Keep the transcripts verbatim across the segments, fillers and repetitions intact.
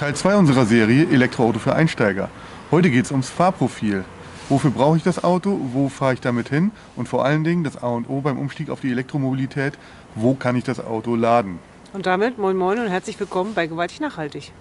Teil zwei unserer Serie Elektroauto für Einsteiger. Heute geht es ums Fahrprofil. Wofür brauche ich das Auto, wo fahre ich damit hin und vor allen Dingen das A und O beim Umstieg auf die Elektromobilität, wo kann ich das Auto laden. Und damit moin moin und herzlich willkommen bei Gewaltig Nachhaltig.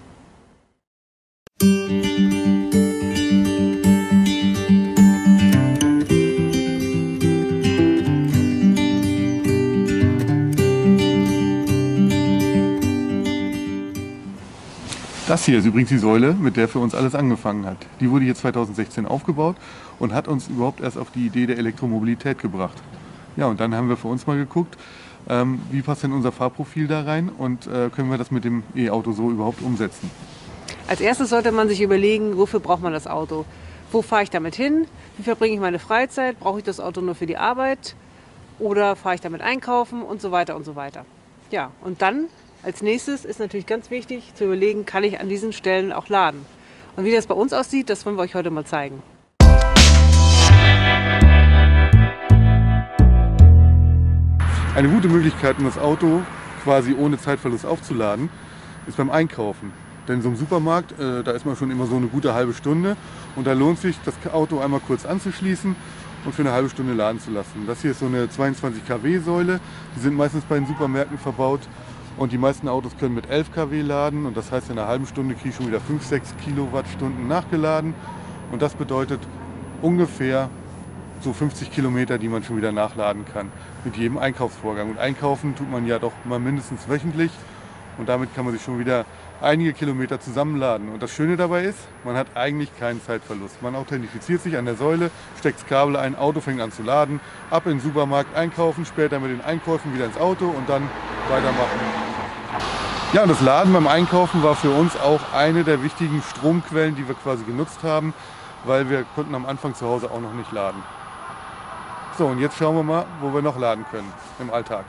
Das hier ist übrigens die Säule, mit der für uns alles angefangen hat. Die wurde hier zweitausendsechzehn aufgebaut und hat uns überhaupt erst auf die Idee der Elektromobilität gebracht. Ja, und dann haben wir für uns mal geguckt, ähm, wie passt denn unser Fahrprofil da rein und äh, können wir das mit dem E-Auto so überhaupt umsetzen. Als erstes sollte man sich überlegen, wofür braucht man das Auto? Wo fahre ich damit hin? Wie verbringe ich meine Freizeit? Brauche ich das Auto nur für die Arbeit? Oder fahre ich damit einkaufen? Und so weiter und so weiter. Ja, und dann als nächstes ist natürlich ganz wichtig zu überlegen, kann ich an diesen Stellen auch laden. Und wie das bei uns aussieht, das wollen wir euch heute mal zeigen. Eine gute Möglichkeit, um das Auto quasi ohne Zeitverlust aufzuladen, ist beim Einkaufen. Denn in so einem Supermarkt, äh, da ist man schon immer so eine gute halbe Stunde und da lohnt sich, das Auto einmal kurz anzuschließen und für eine halbe Stunde laden zu lassen. Das hier ist so eine zweiundzwanzig Kilowatt Säule, die sind meistens bei den Supermärkten verbaut. Und die meisten Autos können mit elf Kilowatt laden und das heißt, in einer halben Stunde kriege ich schon wieder fünf, sechs Kilowattstunden nachgeladen. Und das bedeutet ungefähr so fünfzig Kilometer, die man schon wieder nachladen kann mit jedem Einkaufsvorgang. Und einkaufen tut man ja doch mal mindestens wöchentlich und damit kann man sich schon wieder einige Kilometer zusammenladen. Und das Schöne dabei ist, man hat eigentlich keinen Zeitverlust. Man authentifiziert sich an der Säule, steckt das Kabel ein, Auto fängt an zu laden, ab in den Supermarkt einkaufen, später mit den Einkäufen wieder ins Auto und dann weitermachen. Ja, und das Laden beim Einkaufen war für uns auch eine der wichtigen Stromquellen, die wir quasi genutzt haben, weil wir konnten am Anfang zu Hause auch noch nicht laden. So, und jetzt schauen wir mal, wo wir noch laden können im Alltag.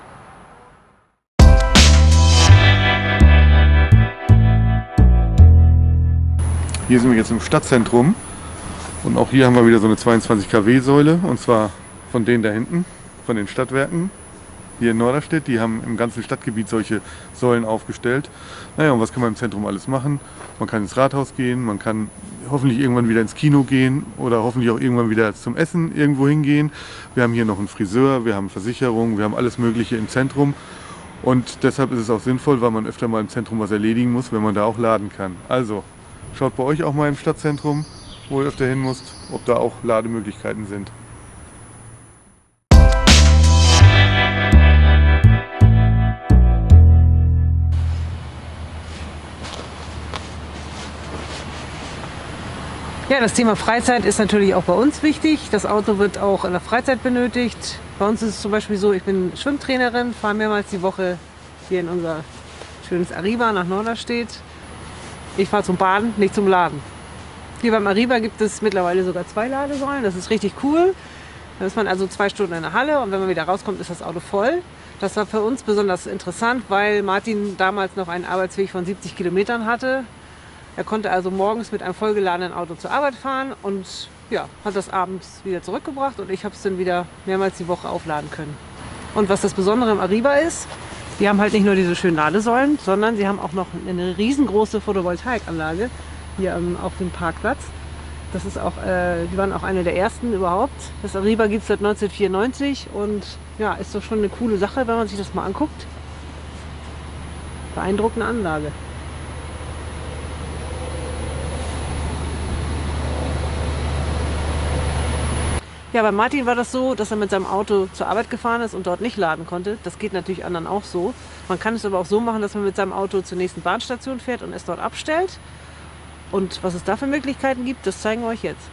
Hier sind wir jetzt im Stadtzentrum und auch hier haben wir wieder so eine zweiundzwanzig Kilowatt Säule und zwar von denen da hinten, von den Stadtwerken. Hier in Norderstedt, die haben im ganzen Stadtgebiet solche Säulen aufgestellt. Naja, und was kann man im Zentrum alles machen? Man kann ins Rathaus gehen, man kann hoffentlich irgendwann wieder ins Kino gehen oder hoffentlich auch irgendwann wieder zum Essen irgendwo hingehen. Wir haben hier noch einen Friseur, wir haben Versicherungen, wir haben alles Mögliche im Zentrum. Und deshalb ist es auch sinnvoll, weil man öfter mal im Zentrum was erledigen muss, wenn man da auch laden kann. Also, schaut bei euch auch mal im Stadtzentrum, wo ihr öfter hin müsst, ob da auch Lademöglichkeiten sind. Ja, das Thema Freizeit ist natürlich auch bei uns wichtig. Das Auto wird auch in der Freizeit benötigt. Bei uns ist es zum Beispiel so, ich bin Schwimmtrainerin, fahre mehrmals die Woche hier in unser schönes Arriva nach Norderstedt. Ich fahre zum Baden, nicht zum Laden. Hier beim Arriva gibt es mittlerweile sogar zwei Ladesäulen. Das ist richtig cool. Da ist man also zwei Stunden in der Halle und wenn man wieder rauskommt, ist das Auto voll. Das war für uns besonders interessant, weil Martin damals noch einen Arbeitsweg von siebzig Kilometern hatte. Er konnte also morgens mit einem vollgeladenen Auto zur Arbeit fahren und ja, hat das abends wieder zurückgebracht und ich habe es dann wieder mehrmals die Woche aufladen können. Und was das Besondere im Arriva ist, die haben halt nicht nur diese schönen Ladesäulen, sondern sie haben auch noch eine riesengroße Photovoltaikanlage hier ähm, auf dem Parkplatz. Das ist auch, äh, die waren auch eine der ersten überhaupt. Das Arriva gibt es seit neunzehnhundertvierundneunzig und ja, ist doch schon eine coole Sache, wenn man sich das mal anguckt. Beeindruckende Anlage. Ja, bei Martin war das so, dass er mit seinem Auto zur Arbeit gefahren ist und dort nicht laden konnte. Das geht natürlich anderen auch so. Man kann es aber auch so machen, dass man mit seinem Auto zur nächsten Bahnstation fährt und es dort abstellt. Und was es da für Möglichkeiten gibt, das zeigen wir euch jetzt.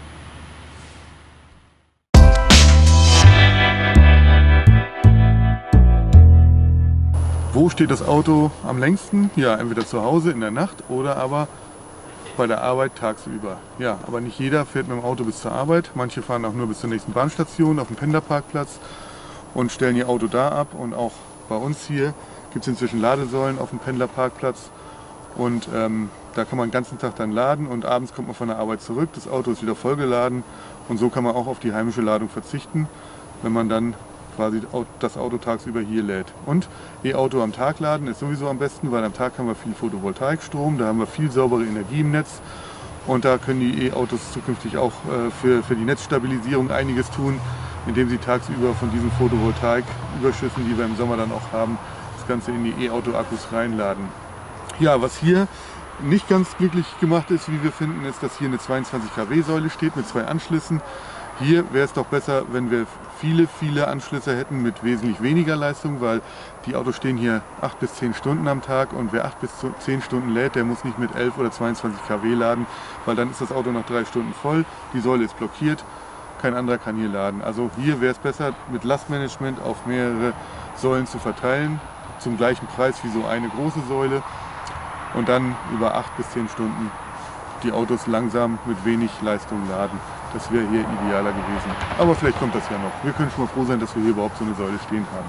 Wo steht das Auto am längsten? Ja, entweder zu Hause in der Nacht oder aber bei der Arbeit tagsüber. Ja, aber nicht jeder fährt mit dem Auto bis zur Arbeit. Manche fahren auch nur bis zur nächsten Bahnstation auf dem Pendlerparkplatz und stellen ihr Auto da ab. Und auch bei uns hier gibt es inzwischen Ladesäulen auf dem Pendlerparkplatz. Und ähm, da kann man den ganzen Tag dann laden und abends kommt man von der Arbeit zurück. Das Auto ist wieder vollgeladen und so kann man auch auf die heimische Ladung verzichten, wenn man dann quasi das Auto tagsüber hier lädt. Und E-Auto am Tag laden ist sowieso am besten, weil am Tag haben wir viel Photovoltaikstrom, da haben wir viel saubere Energie im Netz. Und da können die E-Autos zukünftig auch äh, für, für die Netzstabilisierung einiges tun, indem sie tagsüber von diesen Photovoltaiküberschüssen, die wir im Sommer dann auch haben, das Ganze in die E-Auto-Akkus reinladen. Ja, was hier nicht ganz glücklich gemacht ist, wie wir finden, ist, dass hier eine zweiundzwanzig Kilowatt Säule steht mit zwei Anschlüssen. Hier wäre es doch besser, wenn wir viele, viele Anschlüsse hätten mit wesentlich weniger Leistung, weil die Autos stehen hier acht bis zehn Stunden am Tag und wer acht bis zehn Stunden lädt, der muss nicht mit elf oder zweiundzwanzig Kilowatt laden, weil dann ist das Auto nach drei Stunden voll, die Säule ist blockiert, kein anderer kann hier laden. Also hier wäre es besser, mit Lastmanagement auf mehrere Säulen zu verteilen, zum gleichen Preis wie so eine große Säule und dann über acht bis zehn Stunden die Autos langsam mit wenig Leistung laden. Das wäre hier idealer gewesen. Aber vielleicht kommt das ja noch. Wir können schon mal froh sein, dass wir hier überhaupt so eine Säule stehen haben.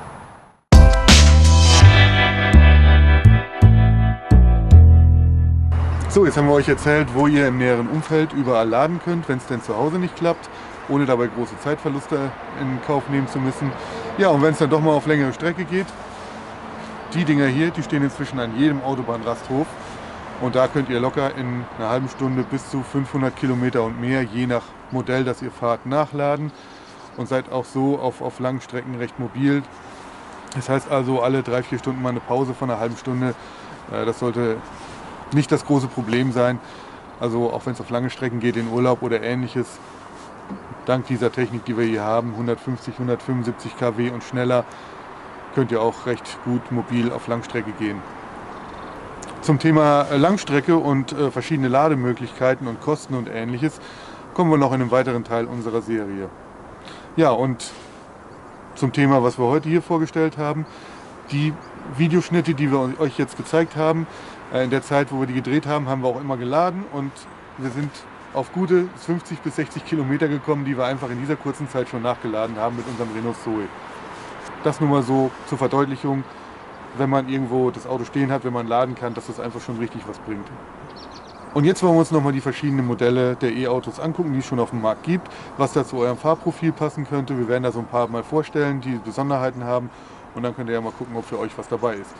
So, jetzt haben wir euch erzählt, wo ihr im näheren Umfeld überall laden könnt, wenn es denn zu Hause nicht klappt, ohne dabei große Zeitverluste in Kauf nehmen zu müssen. Ja, und wenn es dann doch mal auf längere Strecke geht, die Dinger hier, die stehen inzwischen an jedem Autobahnrasthof. Und da könnt ihr locker in einer halben Stunde bis zu fünfhundert Kilometer und mehr, je nach Modell, das ihr fahrt, nachladen. Und seid auch so auf, auf langen Strecken recht mobil. Das heißt also, alle drei, vier Stunden mal eine Pause von einer halben Stunde. Das sollte nicht das große Problem sein. Also auch wenn es auf lange Strecken geht, in Urlaub oder ähnliches. Dank dieser Technik, die wir hier haben, hundertfünfzig, hundertfünfundsiebzig Kilowatt und schneller, könnt ihr auch recht gut mobil auf Langstrecke gehen. Zum Thema Langstrecke und äh, verschiedene Lademöglichkeiten und Kosten und ähnliches kommen wir noch in einem weiteren Teil unserer Serie. Ja, und zum Thema, was wir heute hier vorgestellt haben, die Videoschnitte, die wir euch jetzt gezeigt haben, äh, in der Zeit, wo wir die gedreht haben, haben wir auch immer geladen und wir sind auf gute fünfzig bis sechzig Kilometer gekommen, die wir einfach in dieser kurzen Zeit schon nachgeladen haben mit unserem Renault Zoe. Das nur mal so zur Verdeutlichung, wenn man irgendwo das Auto stehen hat, wenn man laden kann, dass das einfach schon richtig was bringt. Und jetzt wollen wir uns nochmal die verschiedenen Modelle der E-Autos angucken, die es schon auf dem Markt gibt, was da zu eurem Fahrprofil passen könnte. Wir werden da so ein paar mal vorstellen, die Besonderheiten haben und dann könnt ihr ja mal gucken, ob für euch was dabei ist.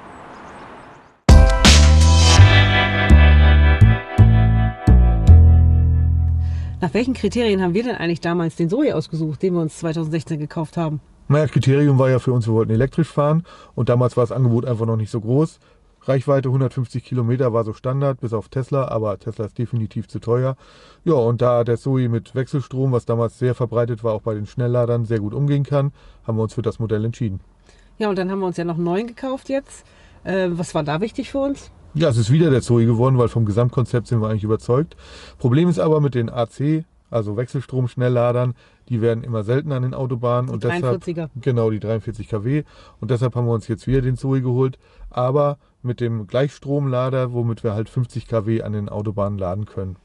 Nach welchen Kriterien haben wir denn eigentlich damals den Zoe ausgesucht, den wir uns zweitausendsechzehn gekauft haben? Naja, Kriterium war ja für uns, wir wollten elektrisch fahren und damals war das Angebot einfach noch nicht so groß. Reichweite hundertfünfzig Kilometer war so Standard, bis auf Tesla, aber Tesla ist definitiv zu teuer. Ja, und da der Zoe mit Wechselstrom, was damals sehr verbreitet war, auch bei den Schnellladern, sehr gut umgehen kann, haben wir uns für das Modell entschieden. Ja, und dann haben wir uns ja noch einen neuen gekauft jetzt. Äh, was war da wichtig für uns? Ja, es ist wieder der Zoe geworden, weil vom Gesamtkonzept sind wir eigentlich überzeugt. Problem ist aber mit den A C, also Wechselstrom-Schnellladern, die werden immer seltener an den Autobahnen. Die und dreiundvierziger. Deshalb, genau, die dreiundvierzig Kilowatt. Und deshalb haben wir uns jetzt wieder den Zoe geholt, aber mit dem Gleichstromlader, womit wir halt fünfzig Kilowatt an den Autobahnen laden können.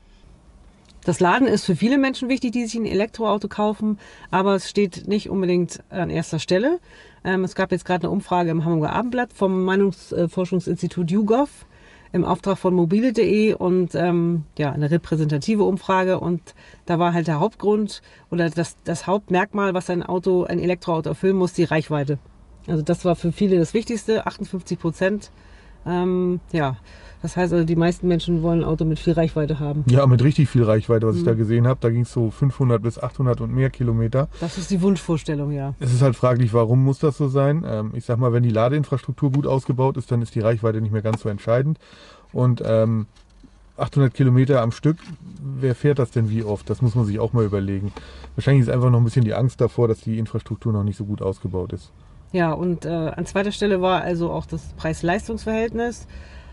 Das Laden ist für viele Menschen wichtig, die sich ein Elektroauto kaufen, aber es steht nicht unbedingt an erster Stelle. Ähm, es gab jetzt gerade eine Umfrage im Hamburger Abendblatt vom Meinungsforschungsinstitut YouGov im Auftrag von mobile punkt de und ähm, ja, eine repräsentative Umfrage, und da war halt der Hauptgrund oder das, das Hauptmerkmal, was ein Auto, ein Elektroauto erfüllen muss, die Reichweite. Also das war für viele das Wichtigste, achtundfünfzig Prozent. Ähm, ja, das heißt also, die meisten Menschen wollen ein Auto mit viel Reichweite haben. Ja, mit richtig viel Reichweite, was mhm. ich da gesehen habe. Da ging es so fünfhundert bis achthundert und mehr Kilometer. Das ist die Wunschvorstellung, ja. Es ist halt fraglich, warum muss das so sein? Ähm, ich sag mal, wenn die Ladeinfrastruktur gut ausgebaut ist, dann ist die Reichweite nicht mehr ganz so entscheidend. Und ähm, achthundert Kilometer am Stück, wer fährt das denn wie oft? Das muss man sich auch mal überlegen. Wahrscheinlich ist einfach noch ein bisschen die Angst davor, dass die Infrastruktur noch nicht so gut ausgebaut ist. Ja, und äh, an zweiter Stelle war also auch das Preis-Leistungs-Verhältnis.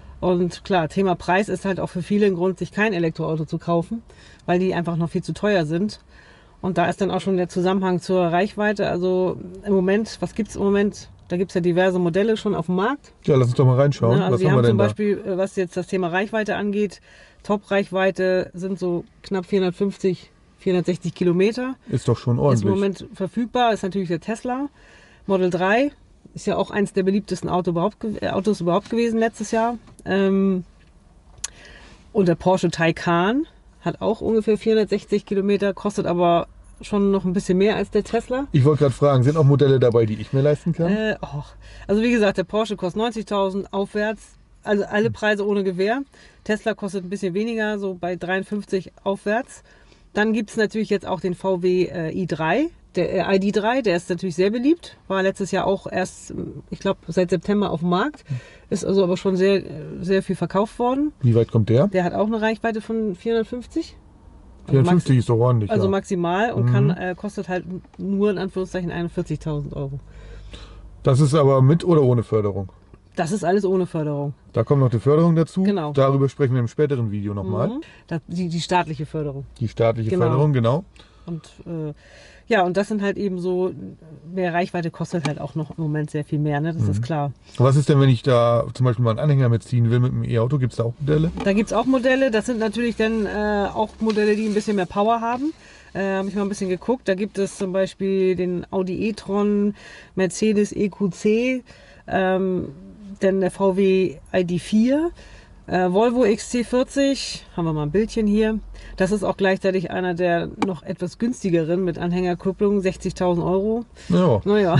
Und klar, Thema Preis ist halt auch für viele ein Grund, sich kein Elektroauto zu kaufen, weil die einfach noch viel zu teuer sind. Und da ist dann auch schon der Zusammenhang zur Reichweite. Also im Moment, was gibt es im Moment? Da gibt es ja diverse Modelle schon auf dem Markt. Ja, lass uns doch mal reinschauen. Ja, also was wir haben haben wir denn zum da? Beispiel, was jetzt das Thema Reichweite angeht, Top-Reichweite sind so knapp vierhundertfünfzig, vierhundertsechzig Kilometer. Ist doch schon ordentlich. Ist im Moment verfügbar, ist natürlich der Tesla Model drei. Ist ja auch eines der beliebtesten Auto überhaupt, äh, Autos überhaupt gewesen letztes Jahr. Ähm, und der Porsche Taycan hat auch ungefähr vierhundertsechzig Kilometer, kostet aber schon noch ein bisschen mehr als der Tesla. Ich wollte gerade fragen, sind auch Modelle dabei, die ich mir leisten kann? Äh, oh. Also wie gesagt, der Porsche kostet neunzigtausend aufwärts, also alle Preise ohne Gewähr. Tesla kostet ein bisschen weniger, so bei dreiundfünfzig aufwärts. Dann gibt es natürlich jetzt auch den V W äh, i drei, der äh, I D drei, der ist natürlich sehr beliebt. War letztes Jahr auch erst, ich glaube, seit September auf dem Markt. Ist also aber schon sehr, sehr viel verkauft worden. Wie weit kommt der? Der hat auch eine Reichweite von vierhundertfünfzig. vierundfünfzig ist doch ordentlich. Also ja. maximal und Mhm. kann, äh, kostet halt nur in Anführungszeichen einundvierzigtausend Euro. Das ist aber mit oder ohne Förderung? Das ist alles ohne Förderung. Da kommt noch die Förderung dazu. Genau. Darüber sprechen wir im späteren Video nochmal. Mhm. Das, die, die staatliche Förderung. Die staatliche Genau. Förderung, genau. Und äh, ja, und das sind halt eben so, mehr Reichweite kostet halt auch noch im Moment sehr viel mehr, ne? Das Mhm. ist klar. Was ist denn, wenn ich da zum Beispiel mal einen Anhänger mitziehen will mit einem E-Auto? Gibt es da auch Modelle? Da gibt es auch Modelle, das sind natürlich dann äh, auch Modelle, die ein bisschen mehr Power haben. Äh, Habe ich mal ein bisschen geguckt. Da gibt es zum Beispiel den Audi e-tron, Mercedes E Q C, ähm, dann der V W I D vier, äh, Volvo X C vierzig, haben wir mal ein Bildchen hier. Das ist auch gleichzeitig einer der noch etwas günstigeren mit Anhängerkupplung, sechzigtausend Euro. Ja. Naja,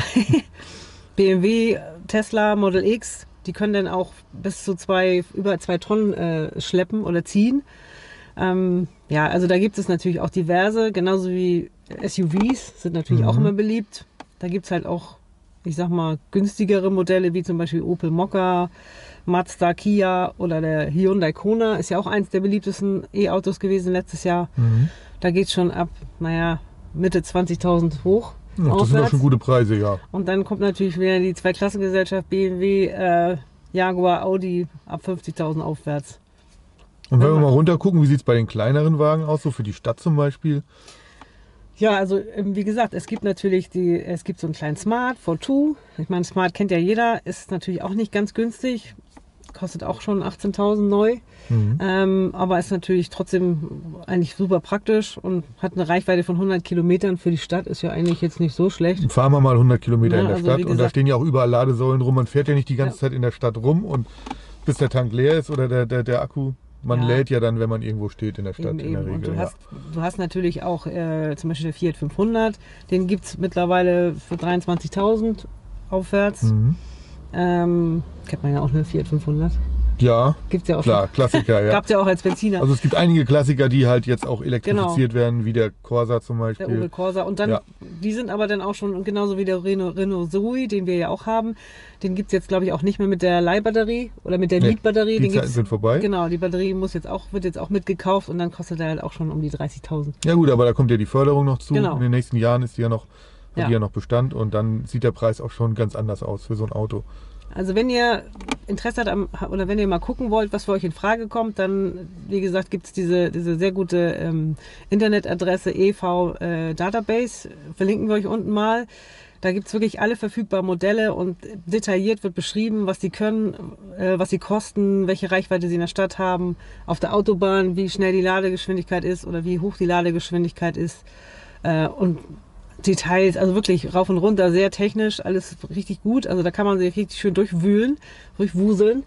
B M W, Tesla, Model X, die können dann auch bis zu zwei, über zwei Tonnen äh, schleppen oder ziehen. Ähm, ja, also da gibt es natürlich auch diverse, genauso wie S U Vs sind natürlich Mhm. auch immer beliebt. Da gibt es halt auch, ich sag mal, günstigere Modelle, wie zum Beispiel Opel Mokka, Mazda, Kia oder der Hyundai Kona, ist ja auch eins der beliebtesten E-Autos gewesen letztes Jahr. Mhm. Da geht es schon ab, naja, Mitte zwanzigtausend hoch. Ja, das sind doch aufwärts. schon gute Preise, ja. Und dann kommt natürlich wieder die Zweiklassengesellschaft B M W, äh, Jaguar, Audi ab fünfzigtausend aufwärts. Und wenn wir mal runter gucken, wie sieht es bei den kleineren Wagen aus, so für die Stadt zum Beispiel? Ja, also ähm, wie gesagt, es gibt natürlich die, es gibt so einen kleinen Smart for Two. Ich meine, Smart kennt ja jeder, ist natürlich auch nicht ganz günstig, kostet auch schon achtzehntausend neu, Mhm. ähm, aber ist natürlich trotzdem eigentlich super praktisch und hat eine Reichweite von hundert Kilometern für die Stadt, ist ja eigentlich jetzt nicht so schlecht. Fahren wir mal hundert Kilometer Ja, in der also Stadt wie und da gesagt- stehen ja auch überall Ladesäulen rum. Man fährt ja nicht die ganze Ja. Zeit in der Stadt rum und bis der Tank leer ist oder der, der, der Akku. Man Ja. lädt ja dann, wenn man irgendwo steht in der Stadt Eben, in der eben. Und Regel. du Ja. hast, du hast natürlich auch äh, zum Beispiel der Fiat fünfhundert, den gibt es mittlerweile für dreiundzwanzigtausend aufwärts. Mhm. Ähm, kennt man ja auch eine Fiat fünfhundert. Ja, Gibt es ja auch klar, schon. Klassiker, ja. Gab es ja auch als Benziner. Also es gibt einige Klassiker, die halt jetzt auch elektrifiziert Genau. werden, wie der Corsa zum Der Beispiel. Opel Corsa. Und dann, Ja. die sind aber dann auch schon, genauso wie der Renault, Renault Zoe, den wir ja auch haben, den gibt es jetzt, glaube ich, auch nicht mehr mit der Leihbatterie oder mit der Nee, Mietbatterie. die Den Zeiten gibt's, sind vorbei. Genau, die Batterie muss jetzt auch, wird jetzt auch mitgekauft und dann kostet er halt auch schon um die dreißigtausend. Ja gut, aber da kommt ja die Förderung noch zu. Genau. In den nächsten Jahren ist die ja noch, hat Ja. die ja noch Bestand und dann sieht der Preis auch schon ganz anders aus für so ein Auto. Also wenn ihr Interesse habt am, oder wenn ihr mal gucken wollt, was für euch in Frage kommt, dann, wie gesagt, gibt es diese, diese sehr gute ähm, Internetadresse E V äh, Database, verlinken wir euch unten mal. Da gibt es wirklich alle verfügbaren Modelle und detailliert wird beschrieben, was die können, äh, was sie kosten, welche Reichweite sie in der Stadt haben, auf der Autobahn, wie schnell die Ladegeschwindigkeit ist oder wie hoch die Ladegeschwindigkeit ist. Äh, und Details, also wirklich rauf und runter, sehr technisch, alles richtig gut. Also da kann man sich richtig schön durchwühlen, durchwuseln.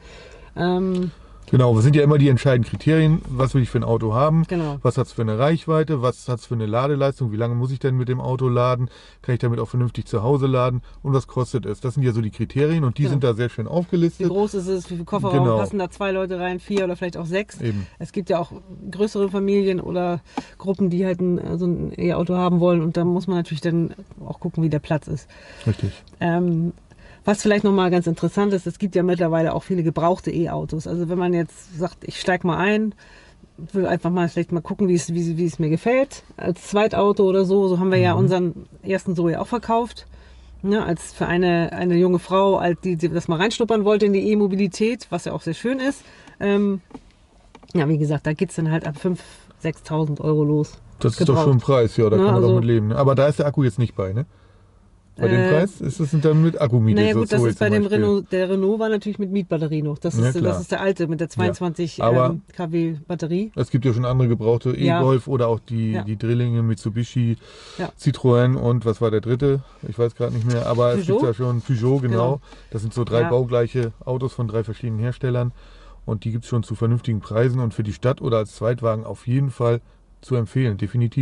Ähm, Genau, was sind ja immer die entscheidenden Kriterien, was will ich für ein Auto haben, Genau. was hat es für eine Reichweite, was hat es für eine Ladeleistung, wie lange muss ich denn mit dem Auto laden, kann ich damit auch vernünftig zu Hause laden und was kostet es. Das sind ja so die Kriterien und die Genau. sind da sehr schön Wie aufgelistet. groß ist es, wie viele Kofferraum Genau. passen da zwei Leute rein, vier oder vielleicht auch sechs. Eben. Es gibt ja auch größere Familien oder Gruppen, die halt ein, so ein E-Auto haben wollen und da muss man natürlich dann auch gucken, wie der Platz ist. Richtig. Ähm, was vielleicht nochmal ganz interessant ist, es gibt ja mittlerweile auch viele gebrauchte E-Autos. Also wenn man jetzt sagt, ich steige mal ein, will einfach mal vielleicht mal gucken, wie es, wie, wie es mir gefällt, als Zweitauto oder so, so haben wir ja unseren ersten Zoe auch verkauft. Ne, als für eine, eine junge Frau, alt, die, die das mal reinschnuppern wollte in die E-Mobilität, was ja auch sehr schön ist. Ähm, ja, wie gesagt, da geht es dann halt ab fünftausend, sechstausend Euro los. Das ist doch Gebraucht. schon ein Preis, ja, da Ne, kann man also- doch mit leben. Ne? Aber da ist der Akku jetzt nicht bei, ne? Bei dem Äh, Preis ist es dann mit Akkumiete. Naja so gut, das Zoe ist bei zum dem Beispiel. Renault, der Renault war natürlich mit Mietbatterie noch. Das Ja, ist, klar. das ist der alte mit der zweiundzwanzig Ja, aber- ähm, Kilowatt Batterie. Es gibt ja schon andere gebrauchte Ja. E-Golf oder auch die, Ja. die Drillinge, Mitsubishi, Ja. Citroën und was war der dritte? Ich weiß gerade nicht mehr, aber es Peugeot? gibt ja schon Peugeot, genau. Genau. Das sind so drei Ja. baugleiche Autos von drei verschiedenen Herstellern und die gibt es schon zu vernünftigen Preisen und für die Stadt oder als Zweitwagen auf jeden Fall zu empfehlen, definitiv.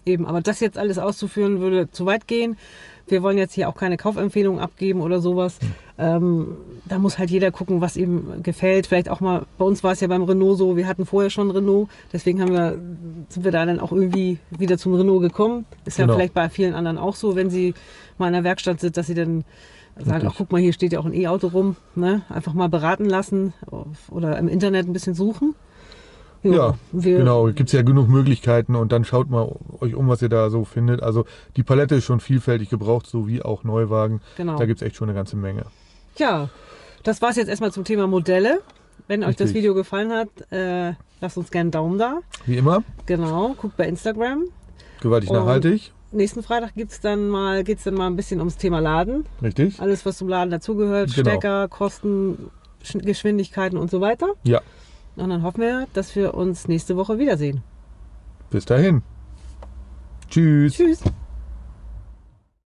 Eben, aber das jetzt alles auszuführen, würde zu weit gehen. Wir wollen jetzt hier auch keine Kaufempfehlungen abgeben oder sowas. Mhm. Ähm, da muss halt jeder gucken, was ihm gefällt. Vielleicht auch mal, bei uns war es ja beim Renault so, wir hatten vorher schon Renault, deswegen haben wir, sind wir da dann auch irgendwie wieder zum Renault gekommen. Ist ja genau. Vielleicht bei vielen anderen auch so, wenn sie mal in der Werkstatt sind, dass sie dann sagen, ach guck mal, hier steht ja auch ein E-Auto rum. Ne? Einfach mal beraten lassen oder im Internet ein bisschen suchen. Ja, ja genau. Gibt es ja genug Möglichkeiten und dann schaut mal euch um, was ihr da so findet. Also die Palette ist schon vielfältig gebraucht, so wie auch Neuwagen. Genau. Da gibt es echt schon eine ganze Menge. Ja, das war es jetzt erstmal zum Thema Modelle. Wenn Richtig. euch das Video gefallen hat, äh, lasst uns gerne einen Daumen da. Wie immer. Genau, guckt bei Instagram. Gewaltig und nachhaltig. Nächsten Freitag gibt's dann mal, geht es dann mal ein bisschen ums Thema Laden. Richtig. Alles, was zum Laden dazugehört. Genau. Stecker, Kosten, Geschwindigkeiten und so weiter. Ja. Und dann hoffen wir, dass wir uns nächste Woche wiedersehen. Bis dahin. Tschüss. Tschüss.